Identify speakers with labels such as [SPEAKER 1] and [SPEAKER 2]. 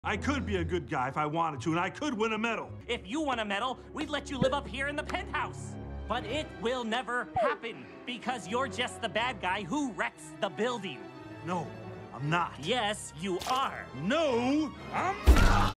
[SPEAKER 1] I could be a good guy if I wanted to, and I could win a medal.
[SPEAKER 2] If you won a medal, we'd let you live up here in the penthouse. But it will never happen, because you're just the bad guy who wrecks the building.
[SPEAKER 1] No, I'm not.
[SPEAKER 2] Yes, you are.
[SPEAKER 1] No, I'm not!